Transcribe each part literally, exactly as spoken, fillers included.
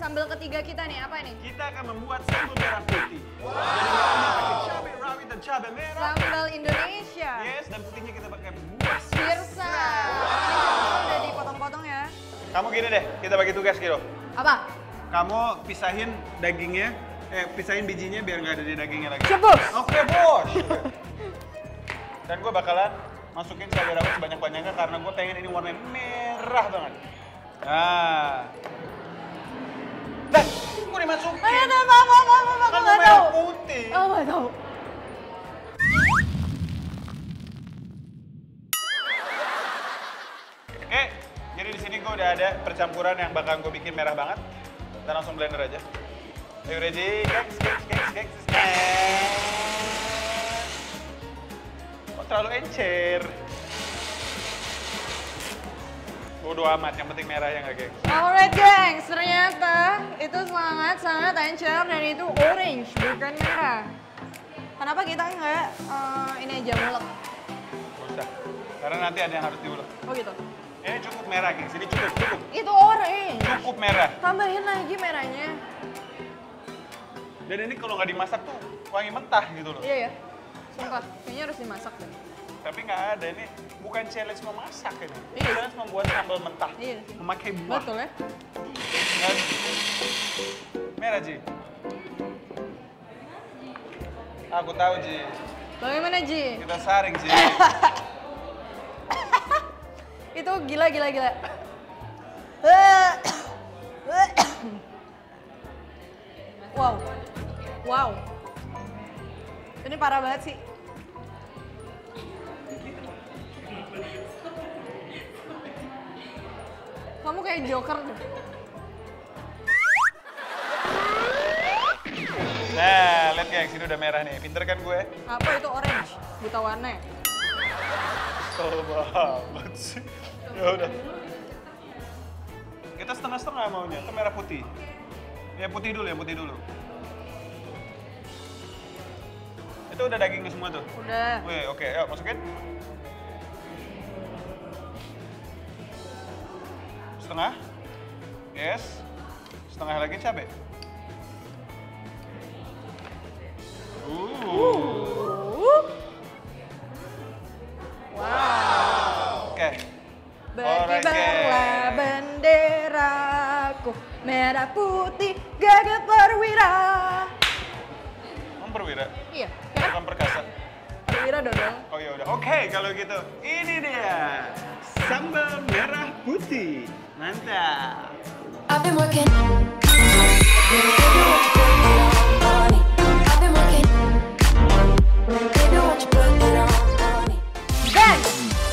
sambal ketiga kita nih, apa nih? Kita akan membuat sambal merah putih. Wow. Jadi kita pakai cabai rawit dan cabai merah. Sambal Indonesia. Yes, dan putihnya kita pakai buah Sirsa. Ini udah dipotong-potong ya. Kamu gini deh, kita bagi tugas gitu. Apa? Kamu pisahin dagingnya, eh pisahin bijinya biar nggak ada di dagingnya lagi. Siap, Bos. Oke, Bos. Dan gue bakalan masukin cabai rawit sebanyak-banyaknya karena gue pengen ini warnanya merah banget. Nah. Dah, gue dimasukin. Ayo, dah, apa, apa, apa, apa, Kan nggak merah tahu. putih. Oh, nggak tahu. Oke, jadi di sini gue udah ada percampuran yang bakal gue bikin merah banget. Kita langsung blender aja. Ayo ready, gengs, gengs, gengs, gengs, gengs. Kok terlalu encer? Bodo amat, yang penting merah ya nggak, gengs? Alright, gengs. Ternyata itu sangat-sangat encer dan itu orange, bukan merah. Kenapa kita nggak uh, ini aja ngulek? Gak usah, karena nanti ada yang harus diulek. Oh gitu? Ini cukup merah, gengs. Ini cukup, cukup. Itu orange. Cukup merah. Tambahin lagi merahnya. Dan ini kalau nggak dimasak tuh wangi mentah gitu loh. Iya ya. Sumpah, kayaknya harus dimasak deh. Tapi nggak ada, ini bukan challenge memasak ini. Ini Iya. challenge membuat sambal mentah. Iya sih. Memakai buah. Betul ya? Dan merah, Ji. Aku tahu, Ji. Bagaimana, Ji? Kita saring, Ji. Itu gila, gila, gila. Wow. Wow. Ini parah banget sih. Kamu kayak Joker tuh. Nah, lihat gengs, ini udah merah nih. Pinter kan gue? Apa itu orange? Buta warna ya? Kesel banget sih. Ya udah. Kita setengah-setengah maunya, ke merah putih. Ya putih dulu, ya putih dulu. Itu udah dagingnya semua tuh? Udah. Wih, oke, yuk masukin. Setengah. Yes. Setengah lagi cabai. Uh. Uh. Wow. Oke. Alright, Berkibarlah guys. benderaku merah putih gagah perwira. Kamu perwira? Iya, kan? Bukan perkasa. Perwira dodol. Oh ya udah. Oke, kalau gitu ini dia sambal merah putih. Mantap. I've been working. Baby, won't you put it on, on it? I've been working. Baby, won't you put it on, on it? Gang.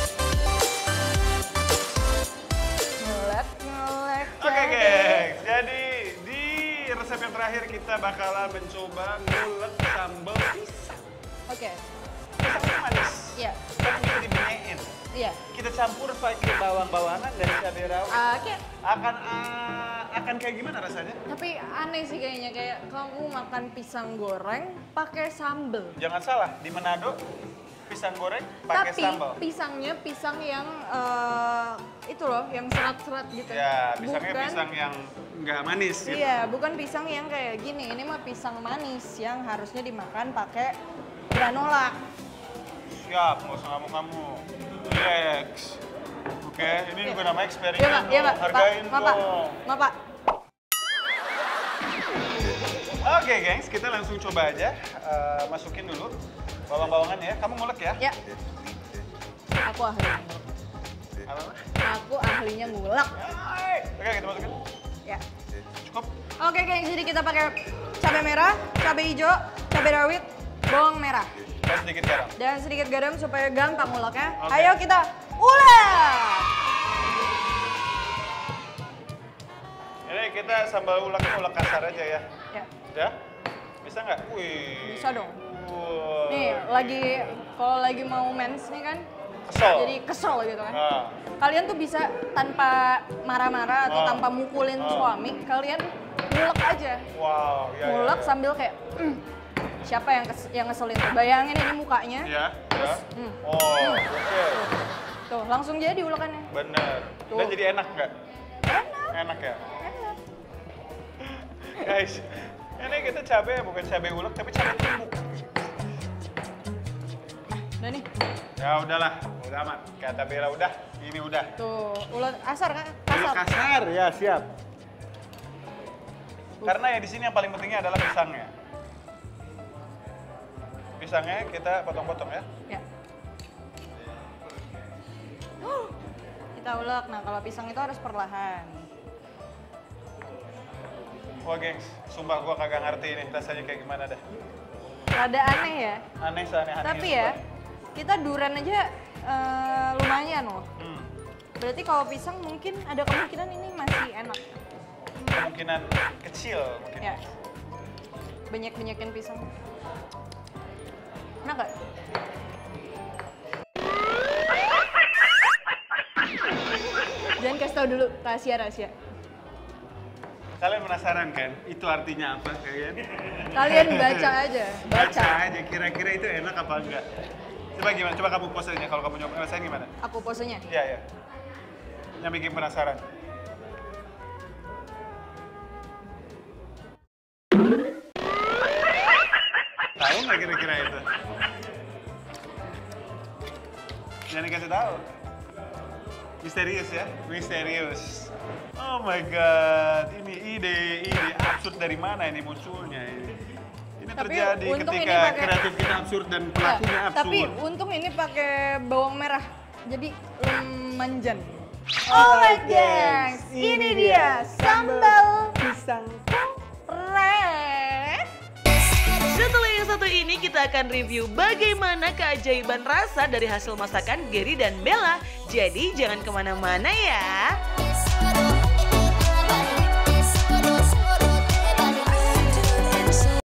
Ngelek, ngelek. Oke gengs, jadi di resep yang terakhir kita bakalan mencoba ngulek sambal pisang. Oke. Pisang itu manis. Iya. Kan bisa dibenyain. Iya. Kita campur pakai bawang-bawangan dan cabai rawit. Oke. Akan uh, akan kayak gimana rasanya? Tapi aneh sih kayaknya kayak kamu makan pisang goreng pakai sambel. Jangan salah, di Manado pisang goreng pakai Tapi sambal. pisangnya pisang yang eh, itu loh, yang serat-serat gitu. Ya, pisangnya Bukan- pisang yang nggak manis gitu. Iya, bukan pisang yang kayak gini. Ini mah pisang manis yang harusnya dimakan pakai granola. Siap, nggak usah ngamuk-ngamuk. Relax. Oke, ini juga nama eksperimen Iya, Pak. Iya, Pak. dong. Hargain Pak, Pak. dong. Maaf, Pak. Oke, gengs, kita langsung coba aja. Eh, masukin dulu bawang-bawangan ya. Kamu ngulek ya? Ya. Aku ahli. Apa? Aku ahlinya ngulek. Hai. Oke, kita masukin. Ya. Cukup. Oke, gengs, jadi kita pakai cabai merah, cabai hijau, cabai rawit, bawang merah. Dan sedikit garam. Dan sedikit garam supaya gampang nguleknya. Oke. Ayo kita ulek! Ini kita sambal uleknya ulek kasar aja ya. Ya, Ya? Bisa nggak? Wih. bisa dong. Wah. Nih, lagi kalau lagi mau mens nih kan, Kesel. jadi kesel gitu kan. Nah. Kalian tuh bisa tanpa marah-marah atau Ah. tanpa mukulin Ah. suami, kalian ngulek aja. Wow, ya, ya, Ngulek ya. sambil kayak, "Mm, siapa yang kes yang ngeselin tuh? Bayangin ini mukanya. Ya, ya. Hmm. Oh, oke. Tuh, langsung jadi ulekannya. Bener. Tuh. Dan jadi enak nggak? Enak, Enak ya? enak. Guys, ini kita cabai bukan cabai ulek tapi cabai tumbuk. Udah nih. Ya udahlah, udah aman. Kata Bella udah, ini udah. Tuh, ulet asar kan? Ulek Kasar. kasar, ya siap. Karena ya di sini yang paling pentingnya adalah pisangnya. Pisangnya kita potong-potong ya. Ya. Kita ulek. Nah, kalau pisang itu harus perlahan. Wah gengs, sumpah gua kagak ngerti ini rasanya kayak gimana dah. Rada aneh ya. Aneh seaneh-aneh. Tapi ya, kita durian aja eh, lumayan loh. Hmm, Berarti kalau pisang mungkin ada kemungkinan ini masih enak. kemungkinan kecil mungkin. Ya. Banyak-banyakin pisang. Enak gak? Jangan kasih tau dulu, rahasia-rahasia. Kalian penasaran kan? Itu artinya apa kalian? Kalian baca aja, Baca baca. aja kira-kira itu enak apa enggak. Coba gimana? Coba kamu pose aja kalau kamu nyoba rasain gimana? Aku posenya. Iya, iya. Yang bikin penasaran. Tahu nggak kira-kira itu? Jangan dikasih tahu. Misterius ya, misterius. Oh my god, ini ide, ide absurd dari mana ini munculnya ini? Ini Tapi terjadi untung ketika ini pakai- kreatif kita absurd dan Ya, pelakunya absurd. tapi untung ini pakai bawang merah. Jadi lemanjan. Alright, Alright gengs, ini dia sambal pisang. red. Setelah yang satu ini kita akan review bagaimana keajaiban rasa dari hasil masakan Gary dan Bella. Jadi jangan kemana-mana ya. Yes, I don't